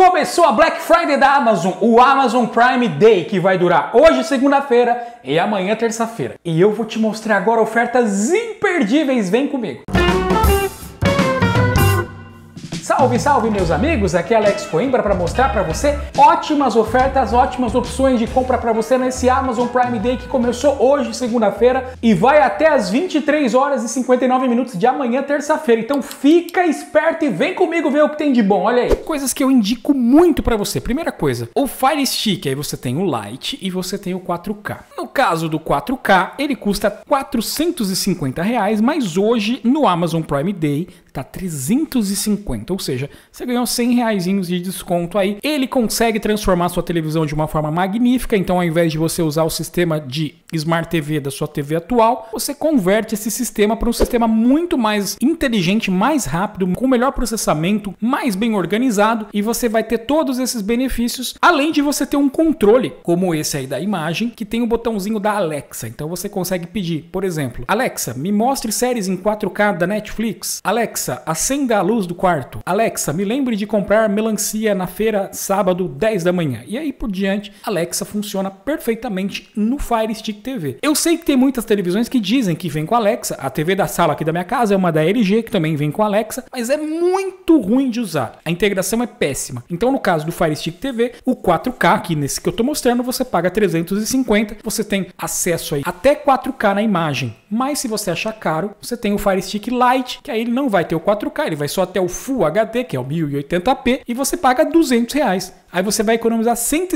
Começou a Black Friday da Amazon, o Amazon Prime Day, que vai durar hoje, segunda-feira, e amanhã, terça-feira. E eu vou te mostrar agora ofertas imperdíveis, vem comigo! Salve, salve meus amigos, aqui é Alex Coimbra para mostrar para você ótimas ofertas, ótimas opções de compra para você nesse Amazon Prime Day que começou hoje, segunda-feira, e vai até as 23 horas e 59 minutos de amanhã, terça-feira. Então fica esperto e vem comigo ver o que tem de bom, olha aí. Coisas que eu indico muito para você. Primeira coisa, o Fire Stick, aí você tem o Lite e você tem o 4K. No caso do 4K, ele custa R$ 450, mas hoje no Amazon Prime Day tá 350, ou seja, você ganhou 100 reaisinhos de desconto aí. Ele consegue transformar sua televisão de uma forma magnífica, então ao invés de você usar o sistema de Smart TV da sua TV atual, você converte esse sistema para um sistema muito mais inteligente, mais rápido, com melhor processamento, mais bem organizado, e você vai ter todos esses benefícios, além de você ter um controle, como esse aí da imagem, que tem o botãozinho da Alexa. Então você consegue pedir, por exemplo, Alexa, me mostre séries em 4K da Netflix. Alexa, acenda a luz do quarto. Alexa, me lembre de comprar melancia na feira sábado 10 da manhã. E aí por diante, Alexa funciona perfeitamente no Fire Stick TV. Eu sei que tem muitas televisões que dizem que vem com Alexa. A TV da sala aqui da minha casa é uma da LG que também vem com Alexa, mas é muito ruim de usar. A integração é péssima. Então no caso do Fire Stick TV, o 4K, aqui nesse que eu tô mostrando, você paga 350, você tem acesso aí até 4K na imagem. Mas se você achar caro, você tem o Fire Stick Lite, que aí ele não vai ter o 4K, ele vai só até o Full HD, que é o 1080p, e você paga R$200. Aí você vai economizar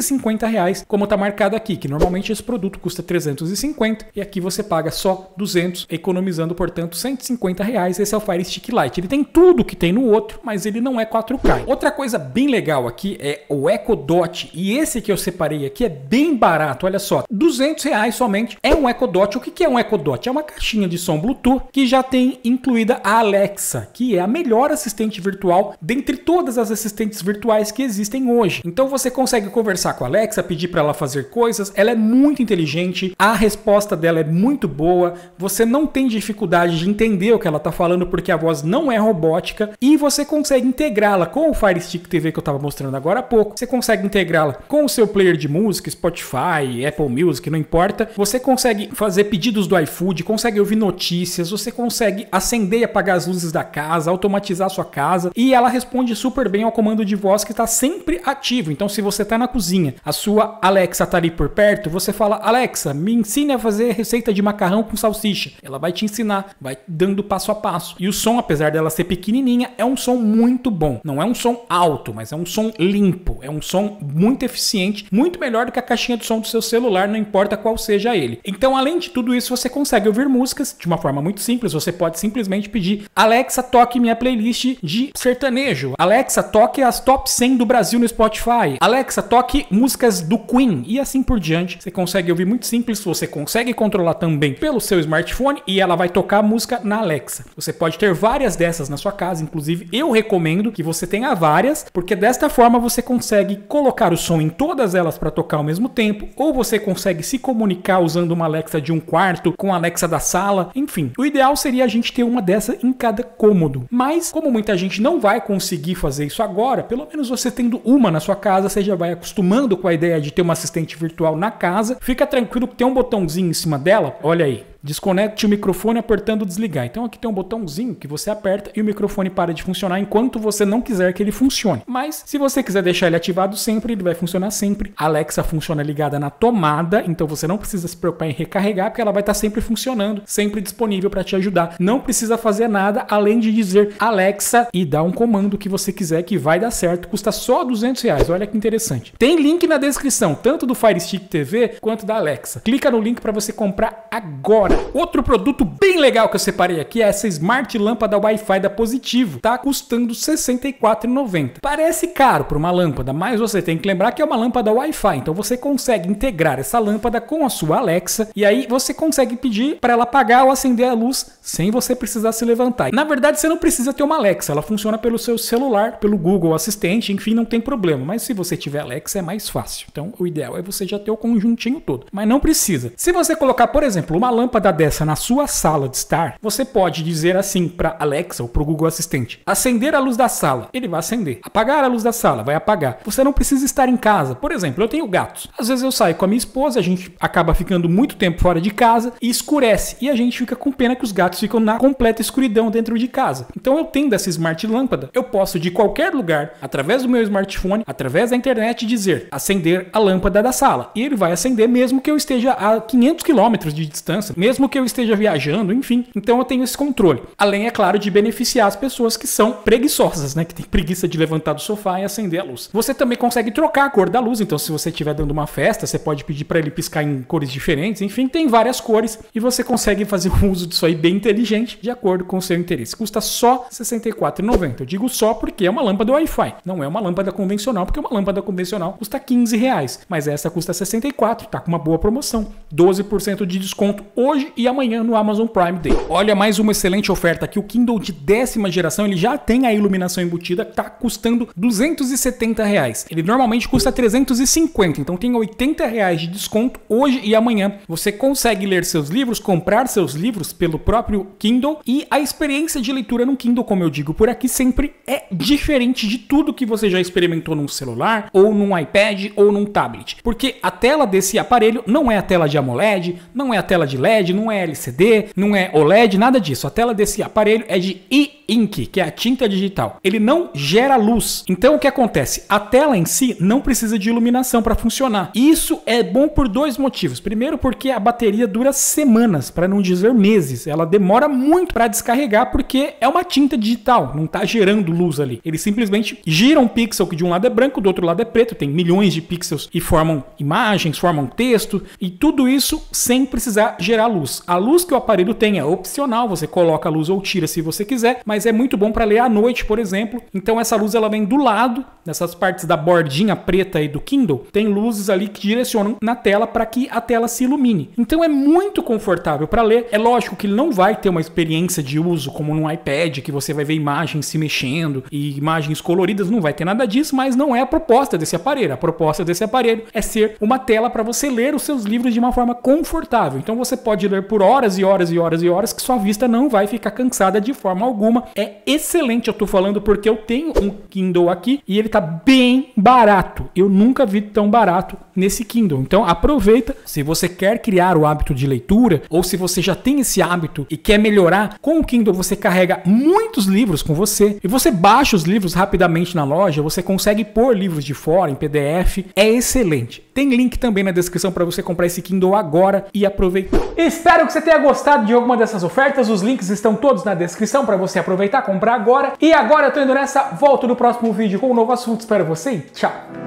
R$150, como tá marcado aqui, que normalmente esse produto custa 350 e aqui você paga só 200, economizando, portanto, R$150. Esse é o Fire Stick Lite. Ele tem tudo que tem no outro, mas ele não é 4K. Outra coisa bem legal aqui é o Echo Dot, e esse que eu separei aqui é bem barato, olha só, R$200 somente. É um Echo Dot. O que é um Echo Dot? É uma caixinha de som Bluetooth que já tem incluída a Alexa, que é a melhor assistente virtual dentre todas as assistentes virtuais que existem hoje. Então você consegue conversar com a Alexa, pedir para ela fazer coisas, ela é muito inteligente, a resposta dela é muito boa, você não tem dificuldade de entender o que ela está falando porque a voz não é robótica, e você consegue integrá-la com o Fire Stick TV que eu estava mostrando agora há pouco. Você consegue integrá-la com o seu player de música, Spotify, Apple Music, não importa. Você consegue fazer pedidos do iFood, consegue ouvir notícias, você consegue acender e apagar as luzes da casa, automatizar a sua casa, e ela responde super bem ao comando de voz que está sempre ativo. Então se você está na cozinha, a sua Alexa está ali por perto, você fala, Alexa, me ensine a fazer receita de macarrão com salsicha. Ela vai te ensinar, vai dando passo a passo. E o som, apesar dela ser pequenininha, é um som muito bom. Não é um som alto, mas é um som limpo. É um som muito eficiente, muito melhor do que a caixinha de som do seu celular, não importa qual seja ele. Então, além de tudo isso, você consegue ouvir músicas de uma forma muito simples. Você pode simplesmente pedir, Alexa, toque minha playlist de sertanejo. Alexa, toque as top 100 do Brasil no Spotify. Alexa, toque músicas do Queen, e assim por diante. Você consegue ouvir muito simples, você consegue controlar também pelo seu smartphone e ela vai tocar a música na Alexa. Você pode ter várias dessas na sua casa, inclusive eu recomendo que você tenha várias, porque desta forma você consegue colocar o som em todas elas para tocar ao mesmo tempo, ou você consegue se comunicar usando uma Alexa de um quarto com a Alexa da sala, enfim. O ideal seria a gente ter uma dessa em cada cômodo, mas como muita gente não vai conseguir fazer isso agora, pelo menos você tendo uma na sua casa, você já vai acostumando com a ideia de ter uma assistente virtual na casa. Fica tranquilo que tem um botãozinho em cima dela, olha aí. Desconecte o microfone apertando desligar. Então aqui tem um botãozinho que você aperta e o microfone para de funcionar enquanto você não quiser que ele funcione. Mas se você quiser deixar ele ativado sempre, ele vai funcionar sempre. A Alexa funciona ligada na tomada, então você não precisa se preocupar em recarregar, porque ela vai estar sempre funcionando, sempre disponível para te ajudar. Não precisa fazer nada além de dizer Alexa e dar um comando que você quiser que vai dar certo. Custa só R$200. Olha que interessante. Tem link na descrição, tanto do Fire Stick TV quanto da Alexa. Clica no link para você comprar agora. Outro produto bem legal que eu separei aqui é essa Smart Lâmpada Wi-Fi da Positivo. Tá custando R$ 64,90. Parece caro para uma lâmpada, mas você tem que lembrar que é uma lâmpada Wi-Fi. Então você consegue integrar essa lâmpada com a sua Alexa e aí você consegue pedir para ela apagar ou acender a luz sem você precisar se levantar. Na verdade, você não precisa ter uma Alexa. Ela funciona pelo seu celular, pelo Google Assistente, enfim, não tem problema. Mas se você tiver Alexa é mais fácil. Então o ideal é você já ter o conjuntinho todo. Mas não precisa. Se você colocar, por exemplo, uma lâmpada lâmpada dessa na sua sala de estar, você pode dizer assim para Alexa ou para o Google Assistente: acender a luz da sala. Ele vai acender. Apagar a luz da sala. Vai apagar. Você não precisa estar em casa. Por exemplo, eu tenho gatos. Às vezes eu saio com a minha esposa, a gente acaba ficando muito tempo fora de casa e escurece. E a gente fica com pena que os gatos ficam na completa escuridão dentro de casa. Então eu tendo essa Smart Lâmpada, eu posso de qualquer lugar, através do meu smartphone, através da internet, dizer acender a lâmpada da sala. E ele vai acender mesmo que eu esteja a 500 km de distância, mesmo que eu esteja viajando, enfim. Então eu tenho esse controle. Além, é claro, de beneficiar as pessoas que são preguiçosas, né? Que tem preguiça de levantar do sofá e acender a luz. Você também consegue trocar a cor da luz. Então se você estiver dando uma festa, você pode pedir para ele piscar em cores diferentes. Enfim, tem várias cores e você consegue fazer um uso disso aí bem inteligente, de acordo com o seu interesse. Custa só R$ 64,90. Eu digo só porque é uma lâmpada Wi-Fi. Não é uma lâmpada convencional, porque uma lâmpada convencional custa R$15. Mas essa custa R$ 64, tá com uma boa promoção. 12% de desconto hoje e amanhã no Amazon Prime Day. Olha, mais uma excelente oferta aqui. O Kindle de 10ª geração, ele já tem a iluminação embutida, tá custando R$270. Ele normalmente custa 350, então tem R$80 de desconto hoje e amanhã. Você consegue ler seus livros, comprar seus livros pelo próprio Kindle, e a experiência de leitura no Kindle, como eu digo por aqui sempre, é diferente de tudo que você já experimentou num celular, ou num iPad, ou num tablet. Porque a tela desse aparelho não é a tela de AMOLED, não é a tela de LED, não é LCD, não é OLED, nada disso. A tela desse aparelho é de e-ink, que é a tinta digital. Ele não gera luz. Então o que acontece? A tela em si não precisa de iluminação para funcionar. Isso é bom por dois motivos. Primeiro, porque a bateria dura semanas, para não dizer meses. Ela demora muito para descarregar porque é uma tinta digital, não está gerando luz ali. Ele simplesmente gira um pixel que de um lado é branco, do outro lado é preto. Tem milhões de pixels e formam imagens, formam texto, e tudo isso sem precisar gerar luz. A luz que o aparelho tem é opcional, você coloca a luz ou tira se você quiser, mas é muito bom para ler à noite, por exemplo. Então essa luz ela vem do lado, nessas partes da bordinha preta aí do Kindle, tem luzes ali que direcionam na tela para que a tela se ilumine. Então é muito confortável para ler. É lógico que ele não vai ter uma experiência de uso como no iPad, que você vai ver imagens se mexendo e imagens coloridas, não vai ter nada disso, mas não é a proposta desse aparelho. A proposta desse aparelho é ser uma tela para você ler os seus livros de uma forma confortável. Então você pode ler por horas e horas e horas e horas que sua vista não vai ficar cansada de forma alguma. É excelente, eu tô falando porque eu tenho um Kindle aqui e ele tá bem barato. Eu nunca vi tão barato nesse Kindle. Então aproveita, se você quer criar o hábito de leitura, ou se você já tem esse hábito e quer melhorar, com o Kindle você carrega muitos livros com você e você baixa os livros rapidamente na loja, você consegue pôr livros de fora em PDF. É excelente. Tem link também na descrição para você comprar esse Kindle agora e aproveitar. Espero que você tenha gostado de alguma dessas ofertas. Os links estão todos na descrição para você aproveitar, comprar agora. E agora eu tô indo nessa, volto no próximo vídeo com um novo assunto. Espero você e tchau!